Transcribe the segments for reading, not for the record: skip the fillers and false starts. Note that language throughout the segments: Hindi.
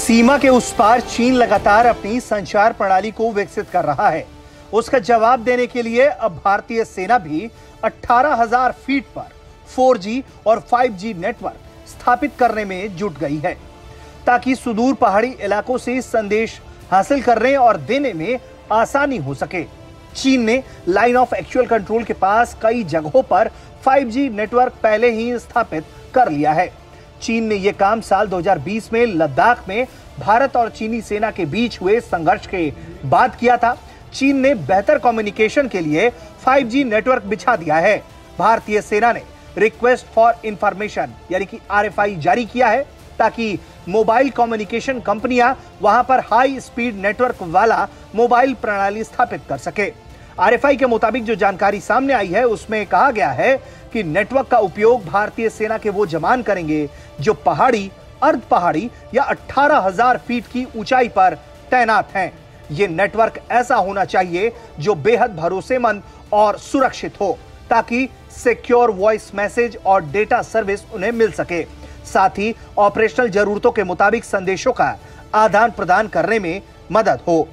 सीमा के उस पार चीन लगातार अपनी संचार प्रणाली को विकसित कर रहा है। उसका जवाब देने के लिए अब भारतीय सेना भी 18,000 फीट पर 4G और 5G नेटवर्क स्थापित करने में जुट गई है, ताकि सुदूर पहाड़ी इलाकों से संदेश हासिल करने और देने में आसानी हो सके। चीन ने लाइन ऑफ एक्चुअल कंट्रोल के पास कई जगहों पर 5G नेटवर्क पहले ही स्थापित कर लिया है। चीन ने यह काम साल 2020 में लद्दाख में भारत और चीनी सेना के बीच हुए संघर्ष के बाद किया था। चीन ने बेहतर कम्युनिकेशन के लिए 5G नेटवर्क बिछा दिया है। भारतीय सेना ने रिक्वेस्ट फॉर इंफॉर्मेशन यानी कि RFI जारी किया है, ताकि मोबाइल कम्युनिकेशन कंपनियां वहां पर हाई स्पीड नेटवर्क वाला मोबाइल प्रणाली स्थापित कर सके। RFI के मुताबिक जो जानकारी सामने आई है उसमें कहा गया है कि नेटवर्क का उपयोग भारतीय सेना के वो जवान करेंगे जो पहाड़ी, अर्ध पहाड़ी या 18,000 फीट की ऊंचाई पर तैनात हैं। ये नेटवर्क ऐसा होना चाहिए जो बेहद भरोसेमंद और सुरक्षित हो, ताकि सिक्योर वॉइस मैसेज और डेटा सर्विस उन्हें मिल सके। साथ ही ऑपरेशनल जरूरतों के मुताबिक संदेशों का आदान प्रदान करने में मदद हो।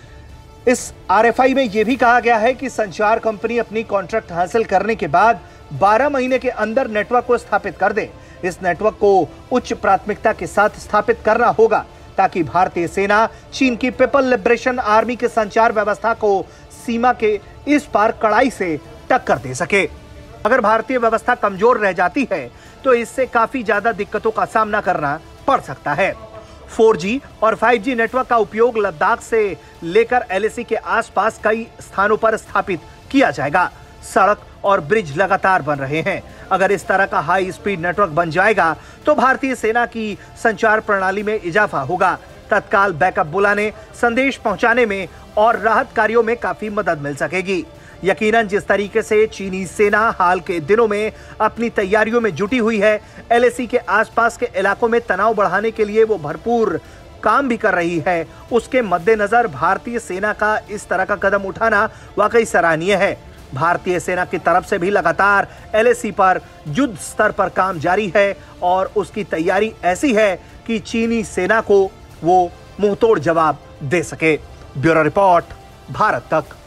इस RFI में यह भी कहा गया है कि संचार कंपनी अपनी कॉन्ट्रैक्ट हासिल करने के बाद 12 महीने के अंदर नेटवर्क को स्थापित कर दे। इस नेटवर्क को उच्च प्राथमिकता के साथ स्थापित करना होगा, ताकि भारतीय सेना चीन की पीपल लिबरेशन आर्मी के संचार व्यवस्था को सीमा के इस पार कड़ाई से टक्कर दे सके। अगर भारतीय व्यवस्था कमजोर रह जाती है तो इससे काफी ज्यादा दिक्कतों का सामना करना पड़ सकता है। 4G और 5G नेटवर्क का उपयोग लद्दाख से लेकर LAC के आसपास कई स्थानों पर स्थापित किया जाएगा। सड़क और ब्रिज लगातार बन रहे हैं। अगर इस तरह का हाई स्पीड नेटवर्क बन जाएगा तो भारतीय सेना की संचार प्रणाली में इजाफा होगा। तत्काल बैकअप बुलाने, संदेश पहुंचाने में और राहत कार्यों में काफी मदद मिल सकेगी। यकीनन जिस तरीके से चीनी सेना हाल के दिनों में अपनी तैयारियों में जुटी हुई है, LAC के आसपास के इलाकों में तनाव बढ़ाने के लिए वो भरपूर काम भी कर रही है, उसके मद्देनजर भारतीय सेना का इस तरह का कदम उठाना वाकई सराहनीय है। भारतीय सेना की तरफ से भी लगातार LAC पर युद्ध स्तर पर काम जारी है और उसकी तैयारी ऐसी है कि चीनी सेना को वो मुंहतोड़ जवाब दे सके। ब्यूरो रिपोर्ट, भारत तक।